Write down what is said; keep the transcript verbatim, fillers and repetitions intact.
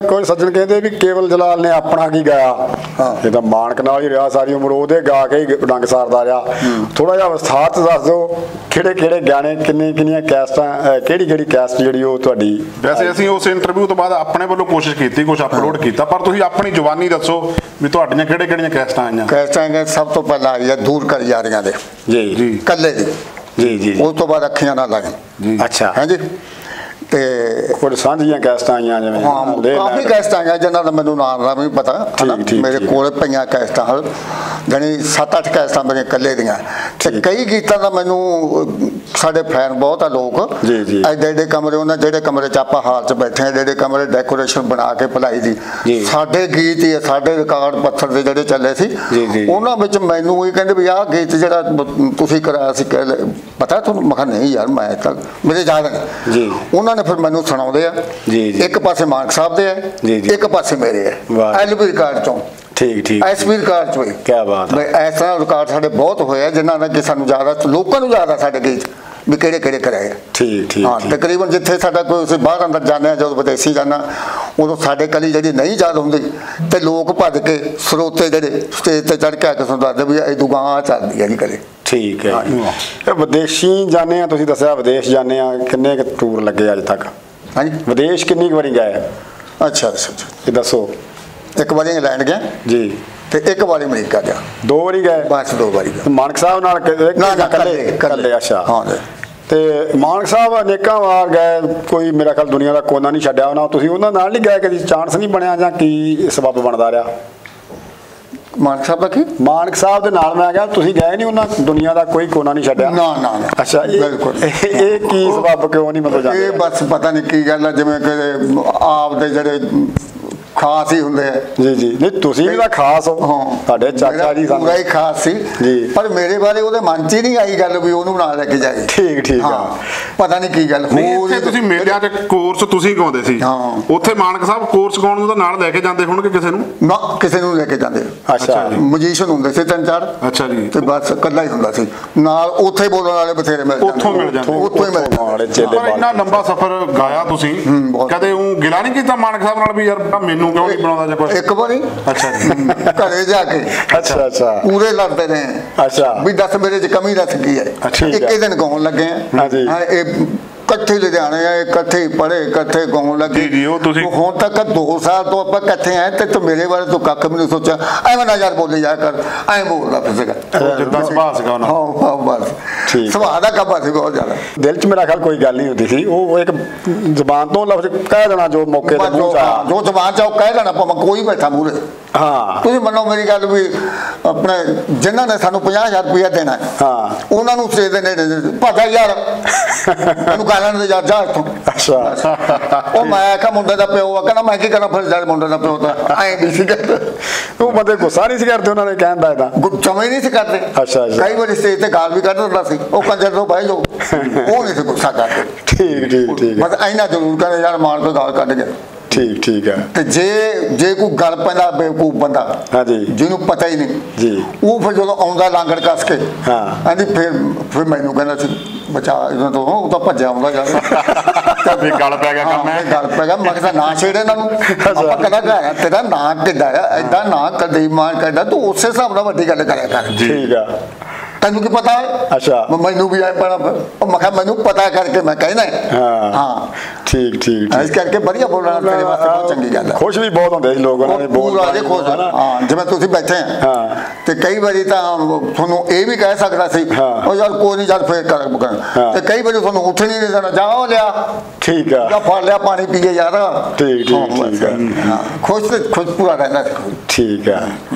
कोई सज्जन कहते भी केवल जलाल ने अपना की गाया, ये तो मानक नाल ही रहा सारी उम्र, ओहदे गा के ही रंग सारदा रहा। थोड़ा जिहा विस्तार च दस दो किहड़े किहड़े गाने, किन्नी किन्नियां कैसटां, किहड़ी किहड़ी कैसट जिहड़ी ओह तुहाडी? वैसे असीं उस इंटरव्यू तो बाद अपने वालों कोशिश की, कुछ अपलोड किया, पर तुसीं अपनी जुबानी दसो भी तुहाडीआं किहड़े किहड़ियां कैसटां आईआं? कैसटां सब तो पहला आई है दूर कर यारियां दे जी जी कल्ले दी जी जी, उस तो बाद अखियां ना लगन। अच्छा है जी। ते कुछ सांझियां कैसटां आईआं जिवें? हाँ काफ़ी कैसटां आईआं जिन्हां दा मैनूं नाम दा भी पता है। मेरे कोल पईआं कैसटां जानी सत्त अठ कैसटां मेरे कल्ले दियां। ते कई गीतां दा मैनूं साडे फैन बहुत आ लोग, एडे एडे कमरे, उन्हें जेहड़े कमरे च आपां हाल च बैठे एडे एडे कमरे डेकोरेशन बना के भलाई दी साडे गीत ही साडे रिकार्ड पत्थर दे जेहड़े चले सी, उन्हां विच मैनूं ये कहंदे भी आह गीत जिहड़ा तुसीं कराया सी पता तुहानूं? मैं कहा नहीं यार मैं तां मेरे याद नहीं। उन्होंने फिर मैनू सुनाते हैं, एक पासे मानक साहब दे है, एक पासे मेरे है एल बी रिकार्ड चों, ठीक ठीक एस बी रिकार्ड चो। क्या बात है। इस तरह रिकार्ड साढ़े बहुत होए जिन्होंने कि सानू ज़्यादा लोगों को ज़्यादा साढ़े गीत भी किहड़े किहड़े कराए। ठीक ठीक हाँ तकरीबन जिथे साडा कोई उसे बाहर अंदर जाने जो विदेशी जाना उदों साडे कली जी नहीं याद होंदी ते लोग भज के स्रोते जिहड़े स्टेज ते चढ़ के आके सुन दसदे भी इदों गां चलदी है जी कले। ठीक है। विदेशी जाने तुसीं दस्सिया विदेश जाने किन्ने क टूर लगे अज तक? हाँ जी विदेश किन्नी बारी गए? अच्छा अच्छा अच्छा ये दसो। एक बारी इंग्लैंड गया जी ते एक बारी अमरीका गया। दो बारी गए? बस दो बारी गए। मानक साहब नाल कल्ले कल्ले? अच्छा हाँ ते मानक साहब अनेकां वार गए, कोई मेरा ख्याल दुनिया का कोना नहीं छड्डिया उन्हां, तुसीं उन्हां नाल नहीं गए, कदी चांस नहीं बनया जां की सबब बनदा रहा? मानक साहब की मानक साहब दे नाल मैं गया, तुसीं गए नहीं उन्हां दुनिया का कोई कोना नहीं छड्डिया? ना ना अच्छा बिल्कुल। ये की सबब क्यों नहीं मतलब जांदे? ये बस पता नहीं की गल है, जिवें कि आप दे जेहड़े खास ही होंगे जी जी। नहीं तुसीं भी खास हो। हाँ साडे चाचा जी पूरा ही खास सी जी, पर मेरे बारे ਉਹਦੇ मन च ही नहीं आई गल भी ਉਹਨੂੰ ਨਾਲ ਲੈ ਕੇ ਜਾਏ। ठीक ठीक हाँ पता नहीं की गल ਹੋਰ ਤੁਸੀਂ ਮੇਲਿਆਂ ਤੇ ਕੋਰਸ ਤੁਸੀਂ ਗਾਉਂਦੇ ਸੀ, ਉੱਥੇ ਮਾਨਕ ਸਾਹਿਬ ਕੋਰਸ ਗਾਉਣ ਨੂੰ ਤਾਂ ਨਾਲ ਲੈ ਕੇ ਜਾਂਦੇ ਹੋਣਗੇ ਕਿਸੇ ਨੂੰ? ਨਾ ਕਿਸੇ ਨੂੰ ਲੈ ਕੇ ਜਾਂਦੇ। ਅੱਛਾ ਮਜੀਸ਼ੀਅਨ ਹੁੰਦੇ ਸੀ ਤਿੰਨ ਚਾਰ। ਅੱਛਾ ਜੀ। ਤੇ ਬਸ ਇਕੱਲਾ ਹੀ ਹੁੰਦਾ ਸੀ ਨਾਲ, ਉੱਥੇ ਬੋਲਣ ਵਾਲੇ ਬਥੇਰੇ ਮਿਲ ਜਾਂਦੇ, ਉੱਥੋਂ ਮਿਲ ਜਾਂਦੇ, ਉੱਥੋਂ ਹੀ ਮਿਲ ਜਾਂਦੇ। ਪਰ ਇੰਨਾ ਲੰਬਾ ਸਫ਼ਰ ਗਾਇਆ ਤੁਸੀਂ, ਕਦੇ ਉਹ ਗਿਲਾ ਨਹੀਂ ਕੀਤਾ ਮਾਨਕ ਸਾਹਿਬ ਨਾਲ ਵੀ ਯਾਰ ਮੈਨੂੰ ਕਿਉਂ ਨਹੀਂ ਬਣਾਉਂਦਾ ਜਾਂ ਕੁਝ? ਇੱਕ ਵਾਰੀ ਅੱਛਾ ਘਰੇ ਜਾ ਕੇ ਅੱਛਾ ਅੱਛਾ ਪੂਰੇ ਲੜਦੇ ਨੇ ਅੱਛਾ ਵੀ ਦੱਸ ਮੇਰੇ ਚ ਕਮੀ ਦੱਸ ਕੀ ਹੈ। ਇੱਕ ਹੀ ਦਿਨ ਗਾਉਣ ਲੱਗੇ ਆ ਇਹ ਇਕੱਠੇ ਲੁਧਿਆਣੇ ਆ, ਇਕੱਠੇ ਪੜ੍ਹੇ, ਇਕੱਠੇ ਗਾਉਣ ਲੱਗੇ ਜੀ। ਹੁਣ ਤੱਕ ਦੋ ਸਾਲ ਤੋਂ ਆਪਾਂ ਇਕੱਠੇ ਆਏ ਤੇ ਤੂੰ ਮੇਰੇ ਬਾਰੇ ਤੂੰ ਕੱਖ ਵੀ ਨਹੀਂ ਸੋਚਿਆ, ਐਵੇਂ ਨਾ ਯਾਰ ਬੋਲੀ ਜਾ ਕਰ, ਐਂ ਬੋਲਦਾ ਫਿਰ ਸੀਗਾ ਜਿੱਦਾਂ ਸੁਭਾਅ ਸੀਗਾ ਉਹਨਾਂ। ਹਾਂ ਹਾਂ ਬਸ ਸੁਭਾਅ ਦਾ ਕੱਬਾ ਸੀ ਬਹੁਤ ਜ਼ਿਆਦਾ। ਦਿਲ 'ਚ ਮੇਰਾ ਖਿਆਲ ਕੋਈ ਗੱਲ ਨਹੀਂ ਹੁੰਦੀ ਸੀ, ਉਹ ਇੱਕ ਜ਼ਬਾਨ ਤੋਂ ਲਫ਼ਜ਼ ਕਹਿ ਦੇਣਾ ਜੋ ਮੌਕੇ ਤੇ ਮੂੰਹ 'ਚ ਆਇਆ, ਜੋ ਜ਼ਬਾਨ 'ਚ ਉਹ ਕਹਿ ਦੇਣਾ ਭਾਵੇਂ ਕੋਈ ਬੈਠਾ ਮੂਹਰੇ। ਹਾਂ ਤੁਸੀਂ ਮੰਨੋ ਮੇਰੀ ਗੱਲ ਵੀ ਆਪਣੇ ਜਿਨ੍ਹਾਂ ਨੇ ਸਾਨੂੰ ਪੰਜਾਹ ਹਜ਼ਾਰ ਰੁਪਇਆ ਦੇਣਾ ਹਾਂ ਉਹਨਾਂ ਨੂੰ ਸਟੇਜ ਦੇ ਨੇੜੇ ਭਾਜਾ ਯਾਰ ਉਹਨੂੰ ਕਹਿ ਦੇ ਯਾਰ ਜਾ ਇੱਥੋਂ। ਅੱਛਾ ਉਹ ਮੈਂ ਆਖਿਆ ਮੁੰਡੇ ਦਾ ਪਿਓ ਆ, ਕਹਿੰਦਾ ਮੈਂ ਕੀ ਕਰਾਂ ਫਿਰ ਜਦ ਮੁੰਡੇ ਦਾ ਪਿਓ ਤਾਂ ਐਂ ਨਹੀਂ ਸੀ ਕਰਦੇ। ਉਹ ਬੰਦੇ ਗੁੱਸਾ ਨਹੀਂ ਸੀ ਕਰਦੇ ਉਹਨਾਂ ਨੇ ਕਹਿਣ ਦਾ? ਇਹਦਾ ਜਮੇ ਨਹੀਂ ਸੀ ਕਰਦੇ। ਅੱਛਾ ਕਈ ਵਾਰੀ ਸਟੇਜ ਤੇ ਗਾਲ ਵੀ ਕੱਢ ਦਿੰਦਾ ਸੀ ਉਹ ਕੰਜਰ ਤੋਂ ਬਹਿ ਜਾਓ, ਉਹ ਨਹੀਂ ਸੀ ਗੁੱਸਾ ਕਰਦੇ। ਠੀਕ ਠੀਕ ਠੀਕ ਬਸ ਇੰਨਾ ਜ਼ਰੂਰ ਕਹਿੰਦੇ ਯਾਰ ਮਾਰ ਕੇ ਗਾਲ ਕੱਢ ਗਿਆ। ठीक ठीक है। तो जे जे कोई गल पैंदा बेवकूफ बंदा हाँ जी जिन्हों पता ही नहीं जी वो फिर जो आउंदा लांगड़ कस के हाँ आंदी फिर फिर मैनू कहना सी बचा इन्हों तो वो तो भज्या आउंदा यार फिर गल पै गया काम है गल पै गया। मैं कहता ना छेड़े इन्हां नूं आपां कहना घर तेरा ना किड्डा है ऐदा ना कदीम मान कहदा तू उस हिसाब नाल वड्डी गल करिया कर। ठीक है तेनू की पता है? अच्छा मैनू भी आए पड़ा मैं कहा मैनू पता करके मैं कहना है। हाँ ठीक ठीक इस करके बढ़िया बोलना तेरे वास्ते बहुत चंगी गल है। खुश भी बहुत होंदे लोग उन्हां दे बोल पूरा जे खुश। हां जिवें तुसीं बैठे हैं हां ते कई बारी तां तुहानू ये भी कह सकदा सी ओ यार कोई नहीं यार फिर कर ते कई बारी तुहानू उठ नहीं देना जाओ लिया ठीक है या फड़ लिया पानी पीए यार। ठीक ठीक ठीक है। हां खुश खुश पूरा रहना ठीक है।